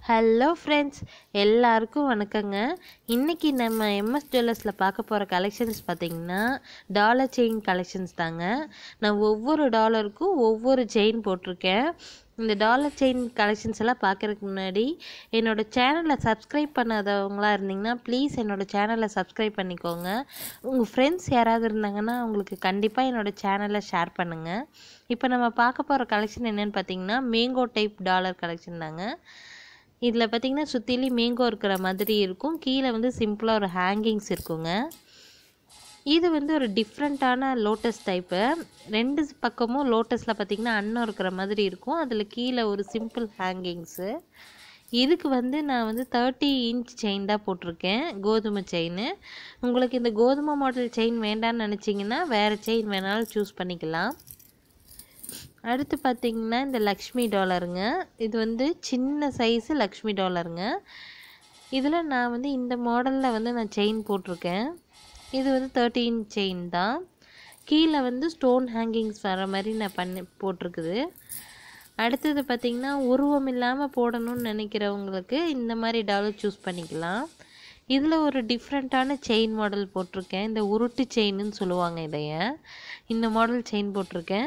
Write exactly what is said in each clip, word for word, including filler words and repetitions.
Hello friends, எல்லாருக்கும் வணக்கங்க. இன்றைக்கி நம்ம எம்எஸ் ஜுவல்லர்ஸில் பார்க்க போகிற கலெக்ஷன்ஸ் பார்த்திங்கன்னா டாலர் செயின் கலெக்ஷன்ஸ் தாங்க. நான் ஒவ்வொரு டாலருக்கும் ஒவ்வொரு செயின் போட்டிருக்கேன். இந்த டாலர் செயின் கலெக்ஷன்ஸ் எல்லாம் பார்க்குறதுக்கு முன்னாடி என்னோடய சேனலை சப்ஸ்கிரைப் பண்ணாதவங்களா இருந்தீங்கன்னா ப்ளீஸ் என்னோடய சேனலை சப்ஸ்கிரைப் பண்ணிக்கோங்க. உங்கள் ஃப்ரெண்ட்ஸ் யாராவது இருந்தாங்கன்னா அவங்களுக்கு கண்டிப்பாக என்னோடய சேனலை ஷேர் பண்ணுங்கள். இப்போ நம்ம பார்க்க போகிற கலெக்ஷன் என்னென்னு பார்த்திங்கன்னா மேங்கோ டைப் டாலர் கலெக்ஷன் தாங்க. இதில் பார்த்திங்கன்னா சுற்றிலும் மேங்கோ இருக்கிற மாதிரி இருக்கும். கீழே வந்து சிம்பிளாக ஒரு ஹேங்கிங்ஸ் இருக்குங்க. இது வந்து ஒரு டிஃப்ரெண்ட்டான லோட்டஸ் டைப்பு. ரெண்டு பக்கமும் லோட்டஸில் பார்த்திங்கன்னா அன்னம் இருக்கிற மாதிரி இருக்கும். அதில் கீழே ஒரு சிம்பிள் ஹேங்கிங்ஸு. இதுக்கு வந்து நான் வந்து தேர்ட்டி இன்ச் செயின் தான் போட்டிருக்கேன், கோதுமை செயின். உங்களுக்கு இந்த கோதுமை மாடல் செயின் வேண்டான்னு நினச்சிங்கன்னா வேறு செயின் வேணாலும் சூஸ் பண்ணிக்கலாம். அடுத்து பார்த்திங்கன்னா இந்த லக்ஷ்மி டாலருங்க. இது வந்து சின்ன சைஸு லக்ஷ்மி டாலருங்க. இதில் நான் வந்து இந்த மாடலில் வந்து நான் செயின் போட்டிருக்கேன். இது வந்து தேர்ட்டி இன்ச் செயின் தான். கீழே வந்து ஸ்டோன் ஹேங்கிங்ஸ் வர மாதிரி நான் பண்ணி போட்டிருக்குது. அடுத்தது பார்த்திங்கன்னா உருவம் இல்லாமல் போடணும்னு நினைக்கிறவங்களுக்கு இந்த மாதிரி டாலர் சூஸ் பண்ணிக்கலாம். இதில் ஒரு டிஃப்ரெண்ட்டான செயின் மாடல் போட்டிருக்கேன். இந்த உருட்டு செயின்னு சொல்லுவாங்க இதைய. இந்த மாடல் செயின் போட்டிருக்கேன்.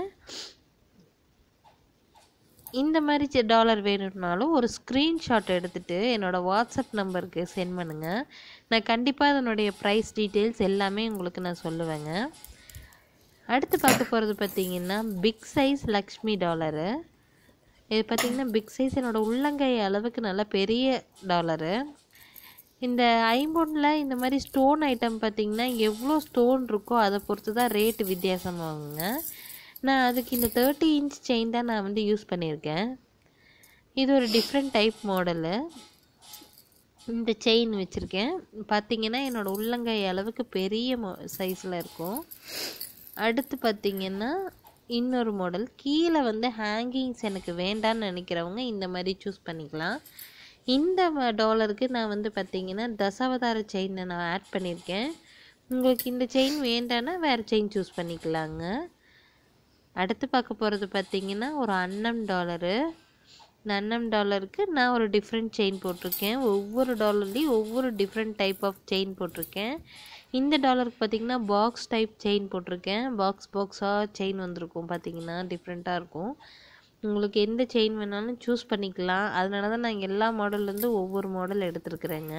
இந்த மாதிரி டாலர் வேணும்னாலும் ஒரு ஸ்க்ரீன்ஷாட் எடுத்துகிட்டு என்னோடய வாட்ஸ்அப் நம்பருக்கு சென்ட் பண்ணுங்கள். நான் கண்டிப்பாக அதனுடைய ப்ரைஸ் டீட்டெயில்ஸ் எல்லாமே உங்களுக்கு நான் சொல்லுவேங்க. அடுத்து பார்க்க போகிறது பார்த்திங்கன்னா பிக் சைஸ் லக்ஷ்மி டாலரு. இது பார்த்திங்கன்னா பிக் சைஸ் என்னோடய உள்ளங்கை அளவுக்கு நல்ல பெரிய டாலரு. இந்த ஐம்பொன்னில் இந்த மாதிரி ஸ்டோன் ஐட்டம் பார்த்திங்கன்னா எவ்வளோ ஸ்டோன் இருக்கோ அதை பொறுத்து தான் ரேட்டு வித்தியாசமாகுங்க. நான் அதுக்கு இந்த தேர்ட்டி இன்ச் செயின் தான் நான் வந்து யூஸ் பண்ணியிருக்கேன். இது ஒரு டிஃப்ரெண்ட் டைப் மாடலு. இந்த செயின் வச்சுருக்கேன். பார்த்திங்கன்னா என்னோடய உள்ளங்கை அளவுக்கு பெரிய மோ சைஸில் இருக்கும். அடுத்து பார்த்திங்கன்னா இன்னொரு மாடல். கீழே வந்து ஹேங்கிங்ஸ் எனக்கு வேண்டான்னு நினைக்கிறவங்க இந்த மாதிரி சூஸ் பண்ணிக்கலாம். இந்த டாலருக்கு நான் வந்து பார்த்திங்கன்னா தசாவதார செயினை நான் ஆட் பண்ணியிருக்கேன். உங்களுக்கு இந்த செயின் வேண்டான்னா வேறு செயின் சூஸ் பண்ணிக்கலாங்க. அடுத்து பார்க்க போகிறது பார்த்திங்கன்னா ஒரு அன்னம் டாலரு. இந்த அன்னம் டாலருக்கு நான் ஒரு டிஃப்ரெண்ட் செயின் போட்டிருக்கேன். ஒவ்வொரு டாலர்லேயும் ஒவ்வொரு டிஃப்ரெண்ட் டைப் ஆஃப் செயின் போட்டிருக்கேன். இந்த டாலருக்கு பார்த்திங்கன்னா பாக்ஸ் டைப் செயின் போட்டிருக்கேன். பாக்ஸ் பாக்ஸாக செயின் வந்திருக்கும், பார்த்திங்கன்னா டிஃப்ரெண்ட்டாக இருக்கும். உங்களுக்கு எந்த செயின் வேணாலும் சூஸ் பண்ணிக்கலாம். அதனால தான் நான் எல்லா மாடல்லேருந்து ஒவ்வொரு மாடல் எடுத்துருக்குறேங்க.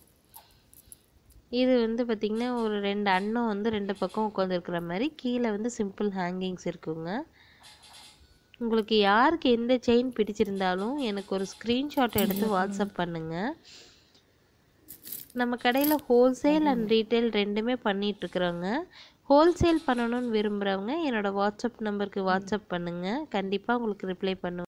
இது வந்து பார்த்திங்கன்னா ஒரு ரெண்டு அன்னம் வந்து ரெண்டு பக்கம் உட்காந்துருக்கிற மாதிரி கீழே வந்து சிம்பிள் ஹேங்கிங்ஸ் இருக்குங்க. உங்களுக்கு யாருக்கு எந்த செயின் பிடிச்சிருந்தாலும் எனக்கு ஒரு ஸ்க்ரீன்ஷாட் எடுத்து வாட்ஸ்அப் பண்ணுங்கள். நம்ம கடையில் ஹோல்சேல் அண்ட் ரீட்டைல் ரெண்டுமே பண்ணிகிட்ருக்குறோங்க. ஹோல்சேல் பண்ணணும்னு விரும்புகிறவங்க என்னோடய வாட்ஸ்அப் நம்பருக்கு வாட்ஸ்அப் பண்ணுங்கள். கண்டிப்பாக உங்களுக்கு ரிப்ளை பண்ணுவேன்.